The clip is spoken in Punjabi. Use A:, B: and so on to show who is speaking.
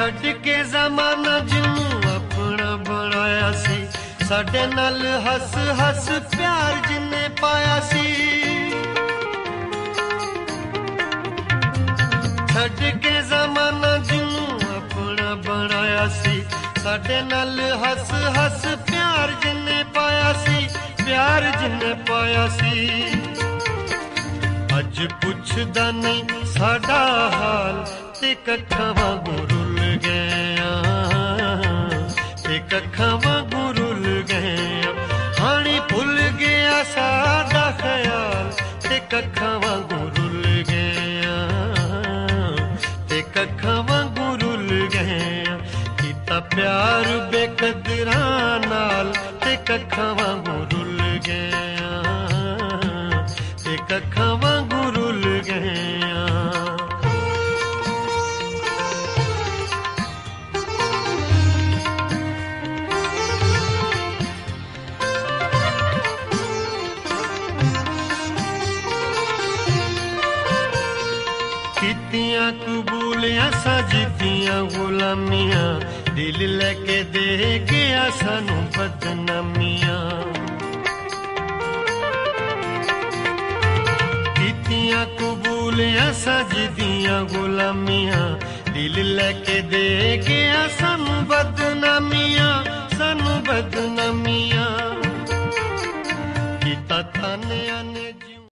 A: ਛੱਡ ਕੇ ਜ਼ਮਾਨਾ ਜਿਹਨੂੰ ਆਪਣਾ ਬਣਾਇਆ ਸੀ, ਸਾਡੇ ਨਾਲ ਹੱਸ ਹੱਸ ਪਿਆਰ ਜਿੰਨੇ ਪਾਇਆ ਸੀ। ਛੱਡ ਕੇ ਜ਼ਮਾਨਾ ਜਿਹਨੂੰ ਆਪਣਾ ਬਣਾਇਆ ਸੀ, ਸਾਡੇ ਨਾਲ ਹੱਸ ਹੱਸ ਪਿਆਰ ਜਿੰਨੇ ਪਾਇਆ ਸੀ, ਪਿਆਰ ਜਿੰਨੇ ਪਾਇਆ ਸੀ। ਅੱਜ ਪੁੱਛਦਾ ਨਹੀਂ ਸਾਡਾ ਹਾਲ, ਤੇ ਕੱਖਾਂ ਵਾਂਗੂ ਰੁੱਲ ਗਏ ਆਂ, ਤੇ ਕੱਖਾਂ ਵਾਂਗੂ ਰੁੱਲ ਗਏ ਆਂ। ਹਾਣੀ ਭੁੱਲ ਗਿਆ ਸਾਡਾ ਖਿਆਲ, ਤੇ ਕੱਖਾਂ ਵਾਂਗੂ ਰੁੱਲ ਗਏ ਆਂ, ਤੇ ਕੱਖਾਂ ਵਾਂਗੂ ਰੁੱਲ ਗਏ ਆਂ। ਕੀਤਾ ਪਿਆਰ ਬੇਕਦਰਾਂ ਨਾਲ, ਤੇ ਕੱਖਾਂ ਵਾਂਗੂ ਰੁੱਲ ਗਏ ਆਂ, ਤੇ ਕੱਖਾਂ ਵਾਂਗੂ ਰੁੱਲ ਗਏ ਆਂ। ਕੀਤੀਆਂ ਕਬੂਲੀਆਂ ਸਾਜੀਆਂ ਗੁਲਾਮੀਆਂ, ਦਿਲ ਲੈ ਕੇ ਦੇ ਗਿਆ ਸਾਨੂੰ ਬਦਨਾਮੀਆਂ। ਕੀਤੀਆਂ ਕਬੂਲੀਆਂ ਸਾਜੀਆਂ ਗੁਲਾਮੀਆਂ, ਦਿਲ ਲੈ ਕੇ ਦੇ ਗਿਆ ਸਾਨੂੰ ਬਦਨਾਮੀਆਂ।